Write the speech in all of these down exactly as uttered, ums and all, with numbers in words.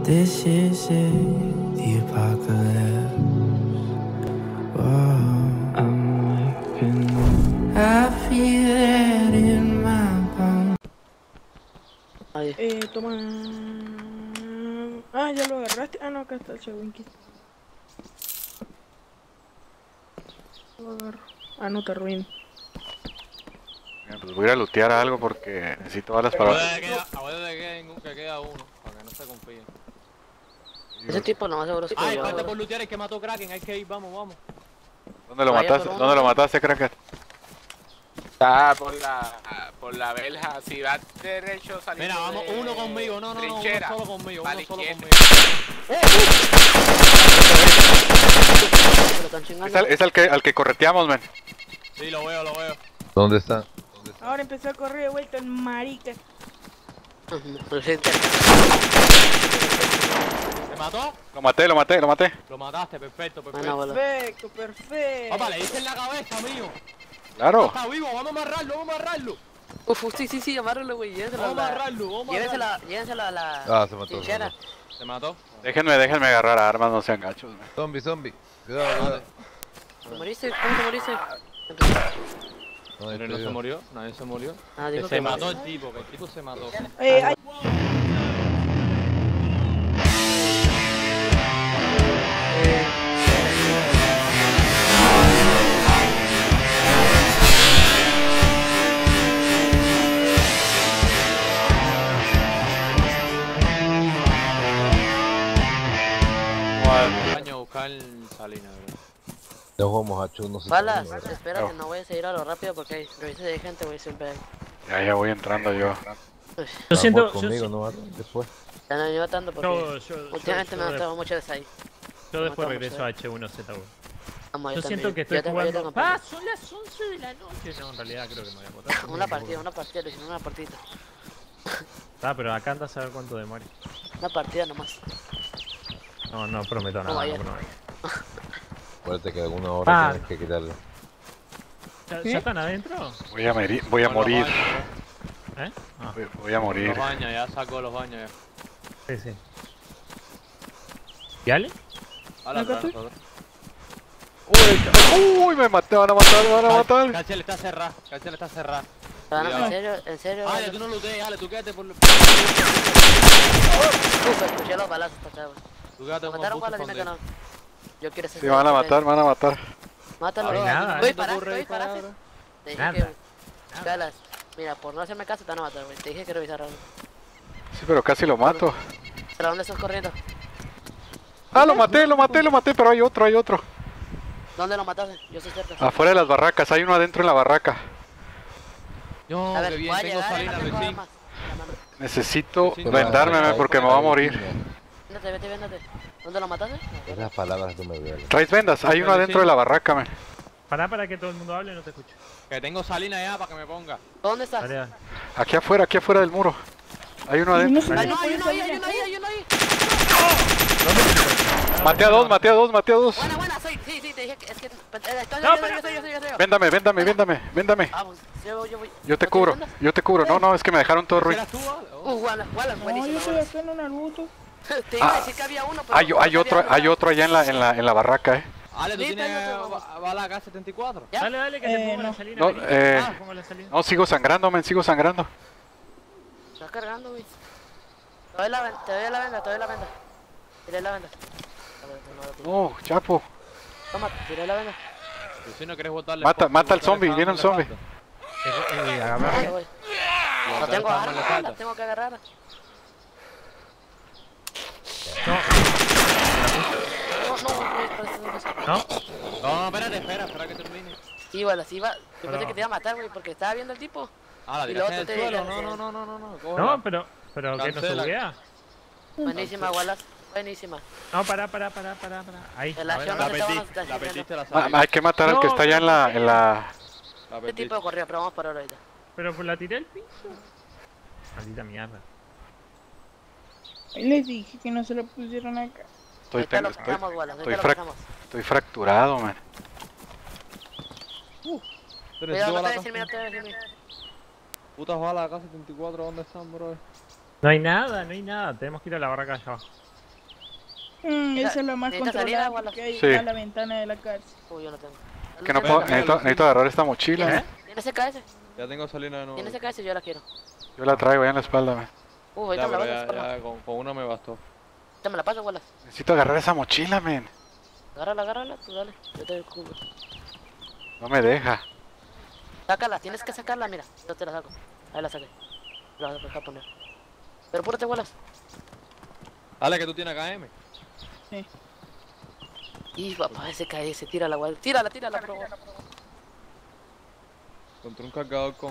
This is it, the apocalypse. Whoa, I'm waking up. I feel it in my bones. Eh, toma. Ah, ya lo agarraste. Ah, no, acá está el Chewinky. Lo agarro. Ah, no te arruino. Bien, pues voy a ir a lootear algo porque necesito balas para... Acuérdate de que, que queda uno, para que no se confíen. Ese tipo lo más seguro es que Ah, yo... falta por lootear, es que mató Kraken, hay que ir, vamos, vamos. ¿Dónde lo Vaya, mataste? pero ¿Dónde lo vamos. mataste, Kraken? Está por la por la verja, si vas derecho saliendo. Mira, vamos, de uno conmigo, no, no, no, uno trinchera, solo conmigo, pa' uno la solo izquierda. conmigo. Me lo están Es chingando. al, es al que, al que correteamos, men. Sí, lo veo, lo veo. ¿Dónde está? ¿Dónde está? Ahora empezó a correr de vuelta el marica. Presente. ¿Te mató? Lo maté, lo maté, lo maté. Lo mataste, perfecto, Buena perfecto. bola. Perfecto, perfecto. Papá, le diste en la cabeza, mío. Claro. Está vivo, vamos a amarrarlo, vamos a amarrarlo. Uf, sí, sí, sí, amárralo, güey. Llévenselo a Vamos a la... amarrarlo, vamos a Llévenselo amarrarlo. a... Llévenselo a la... Ah, se mató, se trinchera. mató. ¿Te mató? Déjenme, déjenme agarrar armas, no sean gachos, men. Zombie, zombie. Cuidado, cuidado. ¿Te moriste? ¿Cómo te moriste? No, Pero no se murió, nadie se murió. Ah, Que dijo se que mató el tipo, que el tipo se mató. Eh, ay, Baño a buscar salina, bro. No jugamos a Chu, no sé. Balas, cómo, espérate, no voy a seguir a lo rápido porque hay revises de gente, güey, siempre hay. Ya, ya voy entrando yo. Pues, Yo siento, conmigo, yo, ¿no? Después. ya no iba tanto porque yo, yo, últimamente yo, me han yo, estado mucho de ahí. yo después matamos, regreso ¿eh? a H uno Z uno. Vamos, Yo siento que también. estoy Yo tengo- yo jugando. tengo ¡Ah! Son las once de la noche. No, en realidad creo que me voy a botar. Una partida, una partida, le hicimos una partida. Ah, pero acá anda a saber cuánto demora. Una partida nomás. No, no prometo No nada. vaya. No prometo. Acuérdate que alguna hora Ah. tienes que quitarlo. ¿Ya, ¿Qué? ya están adentro? Voy a, meri- voy a Con los morir. baños, ¿Eh? Ah, Voy, voy a bro. morir. Los baños, ya sacó los baños ya. sí, sí. ¿Y Ale? Hala, Acá atrás estoy. nosotros. Uy, uy, me maté, van a matar, me van a matar. Cachel está cerrado, Cachel está cerrado. Ah, no, Cuidado. en serio, en serio. Ale, tú no lootees, Ale, tú quédate por... Tú Uf, escuché los balazos para acá, güey. quédate ¿Lo como mataron, puto Wallace? Dime que no. escondido. Yo quiero ese. Sí, me van a matar, me van a matar. Mátalo. No hay nada, ¿Tú ¿eh? disparaste? ¿Tú disparaste? Te dije Nada. que... Galas, mira, por no hacerme caso te van a matar, güey. Te dije que revisar algo. Sí, pero casi lo mato. ¿Pero dónde estás corriendo? Ah, lo maté, lo maté, lo maté, pero hay otro, hay otro. ¿Dónde lo mataste? Yo soy cerca. Afuera de las barracas, hay uno adentro en la barraca. No, A ver, qué bien, voy a tengo llegar, salina, no tengo vecino. armas. En la mano. Necesito Sí, vendarme men, porque me voy a morir. Véndate, vete, véndate. ¿Dónde lo mataste? Esas palabras tú me duelen. ¿Traes vendas? Hay uno adentro de la barraca, men. Pará para que todo el mundo hable, no te escucho. Que tengo salina ya para que me ponga. ¿Dónde estás? Dale, dale. Aquí afuera, aquí afuera del muro. Hay uno no adentro. sé. Ay, no, hay uno ahí, hay uno ahí, hay uno ahí. Maté a dos, maté a dos, maté a dos. Buena, buena, soy, sí, sí, te dije que es que... eh, Estoy, No, yo, pero- yo, soy, yo, soy, yo, soy, yo. Véndame, véndame, véndame, véndame. Vamos, yo voy, yo voy. Yo te ¿No cubro, vendas? yo te cubro. No, no, es que me dejaron todo ruido. ¿Eras tú, Ale? Oh. Uh, Wallace, Wallace, No, buenísimo. yo estoy Wallace. acá en un arbusto. Te iba a Ah, decir que había uno, pero... Hay, hay no otro, había hay uno. otro allá en la, en la, en la barraca, eh. Ale, ¿tú Sí, tienes tengo otro. ba- bala K setenta y cuatro? ¿Ya? Dale, dale, que te Eh, pongo no. la salina. No, vení. eh, Ah, pongo la salina. No, sigo sangrando, men, sigo sangrando. Estás cargando, güey. Te doy la venda, te doy la venda, te doy la venda. Tiré la venda. A ver, no, no, no. Oh, chapo. Toma, tiré la venda. Si no quieres botarle... Mata- por- mata al botarle zombie, fama, viene un le zombie. falta. Eh, eh, Ahí agarrame. voy. No Botarle tengo fama, le armas, falta. las tengo que agarrar. No, No, no, no, parece que no pasa. no. No, no, espérate, espera, espera que termine. Sí, bueno, sí iba. Yo Pero- pensé que te iba a matar, güey, porque estaba viendo el tipo. Ah, la Y lo tiraste en otro el te suelo. diga, No, no, sí. no, no, no, no. No, cógela. pero, pero que no se Cancela. buguea. Buenísima, Wallace. Buenísima. No, pará, pará, pará, pará, pará. Ahí. El a ver, acción a La ver. no se petiste, estaba la petiste la Ah, salina. hay que matar al que No, está allá en la, en la... La Este petiste. tipo de corrida, pero vamos para ahora ahorita. Pero pues la tiré al piso. Maldita mierda. Ahí les dije que no se lo pusieron acá. Estoy, Ahorita lo estoy, pasamos, Wallace. estoy, Ahorita lo frac- pasamos. estoy fracturado, man. Pero Cuidado, tú no te bala voy a K decir, mira, te voy a decir, mira. Putas balas K setenta y cuatro, ¿dónde están, bro? No hay nada, no hay nada. Tenemos que ir a la barraca allá abajo. Mm, esa es la más ¿Necesitas salida, controlada Wallace? porque ahí Sí. está la ventana de la cárcel. Uy, yo no tengo. Que no puedo, necesito, necesito agarrar esta mochila. ¿Eh? ¿Tiene C K S? Ya tengo salina de nuevo. ¿Tiene C K S? Yo la quiero. Yo la traigo ahí en la espalda, man. Uh, ahorita Ya, me la pero vas a ya, pasar. ya, con, con una me bastó. Ya me la paso, Wallace. Necesito agarrar esa mochila, men. Agárrala, agárrala, tú dale. Yo te cubro. No me deja. Sácala, tienes que sacarla, mira. Yo te la saco. Ahí la saqué. La voy a dejar poner. Pero apúrate, Wallace. Dale, que tú tienes K M. Y papá, ese K S, tírala, Wallace. Tírala, tírala, bro. Encontré un cargador con...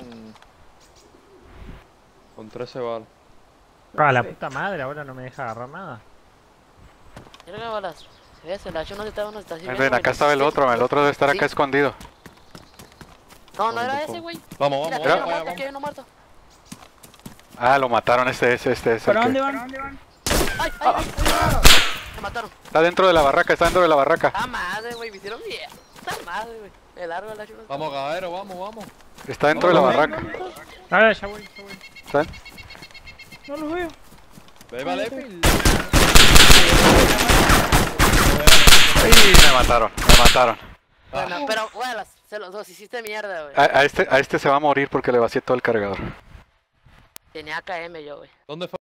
Con trece balas. Ah, la puta madre, ahora no me deja agarrar nada. Mira que Wallace. Se ve, se la hecho no se está, no se está Ven, sirviendo. ven, acá estaba el otro, el otro debe estar acá Sí. escondido. No, no era ese, güey. Vamos, Mira, vamos, aquí hay vamos, uno muerto, vamos. aquí hay uno muerto. Ah, lo mataron, este, este, este, este. ¿Para el dónde que- van? ¿Dónde van? ¡Ay, ay, ay! ay. Me mataron. Está dentro de la barraca, está dentro de la barraca. ¡Ah, madre, güey! Me hicieron mierda. ¡Ah, madre, güey! El árbol de la chula. Vamos, caballero, vamos, vamos. Está dentro de la Vamos, barraca. A ver, ya voy, ya voy. ¿Están? No los veo. Ve, vale, Phil. ¡Ay! Me mataron, me mataron. Bueno, pero, Wallace, se los dos hiciste mierda, güey. A, a este, a este se va a morir porque le vacié todo el cargador. Tenía K M yo, güey. ¿Dónde fue?